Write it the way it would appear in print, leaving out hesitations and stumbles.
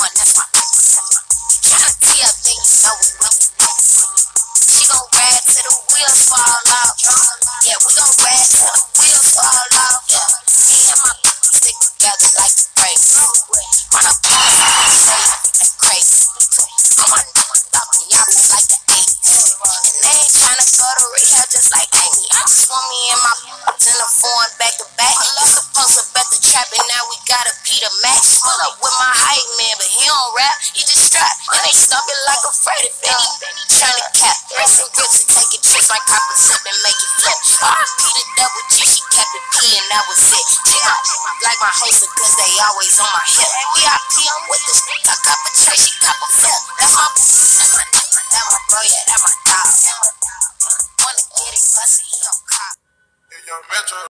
that's my tryna tee up, then you know it. She gon' ride till the wheels fall off. Yeah, we gon' ride till the wheels fall off. Yeah, me and my stick together like the brakes. Run up on the safe, like crazy. I'm on talking y'all just like the 80s. And they ain't tryna go to rehab just like Amy. I just want me and my in the foreign back to back. Supposed to bet the trap, and now we gotta be the match. Pull up with my hype man, but he don't rap, he just strap. And they stumping like a Freddy Benny. Tryna cap, pressing grips and taking tricks like copper sip and make it flip. RP the double G, she kept it P and that was it. Like my host, cause they always on my hip. VIP, I'm with this. I cop a tray, she cop a flip. That's my bro, yeah, that's my dog. Wanna get it, bustin', he on cop.